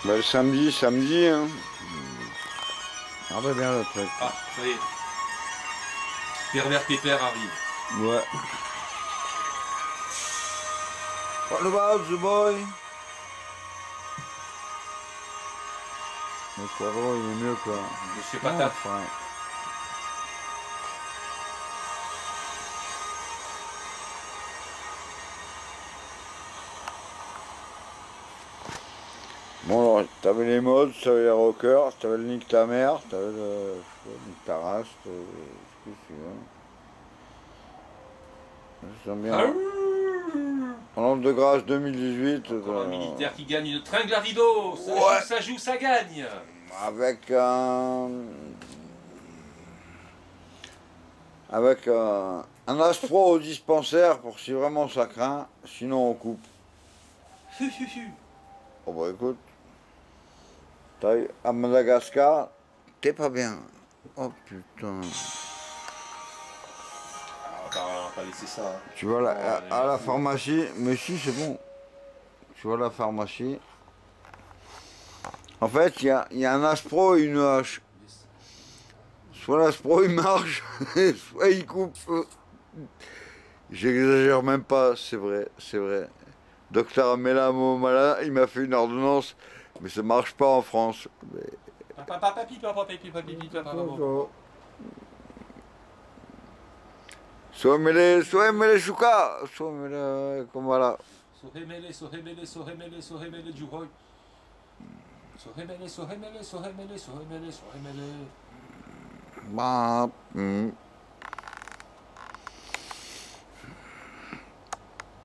Bah, le samedi, hein. Regardez bien le truc. Ah, ça y est. Pervers Pépère arrive. Ouais. What about the boy? Le Quadro, il est mieux quoi. Monsieur Non, Patate. enfin, bon, alors, t'avais les modes, t'avais les rockers, t'avais le Nick ta mère, t'avais le Nick ta race, t'avais ce que tu veux. Je sens bien. En l'an de grâce 2018. Encore un militaire qui gagne une tringle à rideau. Ça Ouais. joue, ça joue, ça gagne. Avec un. Avec un Aspro au dispensaire pour si vraiment ça craint, sinon on coupe. Oh bah écoute, t'as à Madagascar, t'es pas bien. Oh putain. On va pas laisser ça. Hein. Tu vas à la pharmacie, mais si c'est bon. Tu vas à la pharmacie. En fait, il y a un Aspro et une hache. Soit l'Aspro il marche, soit il coupe. J'exagère même pas, c'est vrai, c'est vrai. Docteur Amela Momala, il m'a fait une ordonnance, mais ça marche pas en France. Mais... Soit mele chouka, soit mele comme voilà. Sohemele, sohemele, sohemele, sohemele, juhoy. Sohemele, sohemele, sohemele, sohemele, sohemele. Bah,